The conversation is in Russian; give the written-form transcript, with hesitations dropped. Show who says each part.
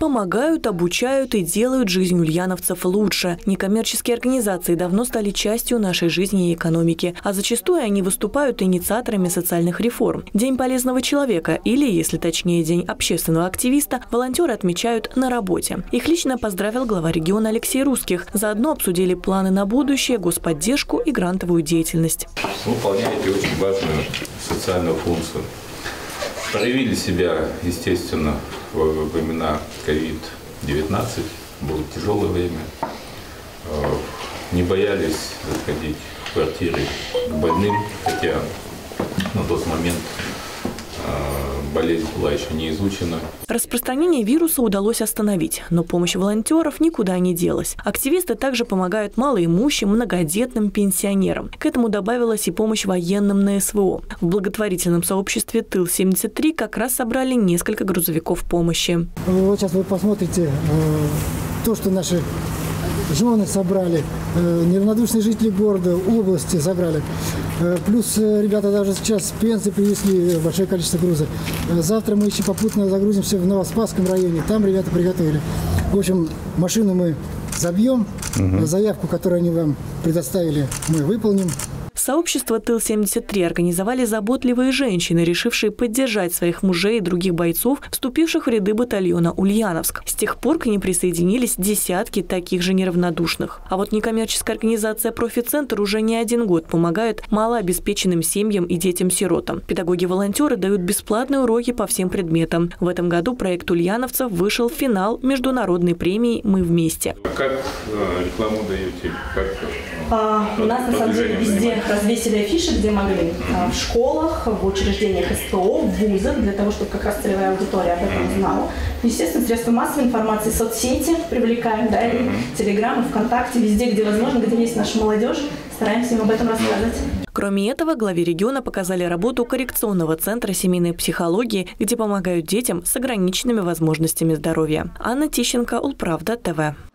Speaker 1: помогают, обучают и делают жизнь ульяновцев лучше. Некоммерческие организации давно стали частью нашей жизни и экономики, а зачастую они выступают инициаторами социальных реформ. День полезного человека или, если точнее, День общественного активиста, волонтеры отмечают на работе. Их лично поздравил глава региона Алексей Русских. Заодно обсудили планы на будущее, господдержку и грантовую деятельность.
Speaker 2: Вы выполняете очень важную социальную функцию. Проявили себя, естественно, во времена COVID-19, было тяжелое время. Не боялись заходить в квартиры к больным, хотя на тот момент болезнь была еще не изучена.
Speaker 1: Распространение вируса удалось остановить, но помощь волонтеров никуда не делась. Активисты также помогают малоимущим, многодетным пенсионерам. К этому добавилась и помощь военным на СВО. В благотворительном сообществе Тыл-73 как раз собрали несколько грузовиков помощи.
Speaker 3: Вот сейчас вы посмотрите то, что наши жены собрали, неравнодушные жители города, области собрали. Плюс ребята даже сейчас пенсии привезли большое количество груза. Завтра мы еще попутно загрузимся в Новоспасском районе. Там ребята приготовили. В общем, машину мы забьем. Заявку, которую они вам предоставили, мы выполним.
Speaker 1: Сообщество Тыл-73 организовали заботливые женщины, решившие поддержать своих мужей и других бойцов, вступивших в ряды батальона «Ульяновск». С тех пор к ним присоединились десятки таких же неравнодушных. А вот некоммерческая организация «Профи-центр» уже не один год помогает малообеспеченным семьям и детям-сиротам. Педагоги-волонтеры дают бесплатные уроки по всем предметам. В этом году проект ульяновцев вышел в финал международной премии «Мы вместе».
Speaker 2: Как рекламу даете?
Speaker 4: У нас на самом деле везде развесили афиши, где могли. В школах, в учреждениях СПО, в вузах, для того, чтобы как раз целевая аудитория об этом знала. Естественно, средства массовой информации, соцсети привлекаем, да, и Телеграм, и ВКонтакте, везде, где возможно, где есть наша молодежь, стараемся им об этом рассказывать.
Speaker 1: Кроме этого, главе региона показали работу коррекционного центра семейной психологии, где помогают детям с ограниченными возможностями здоровья. Анна Тищенко, Улправда, ТВ.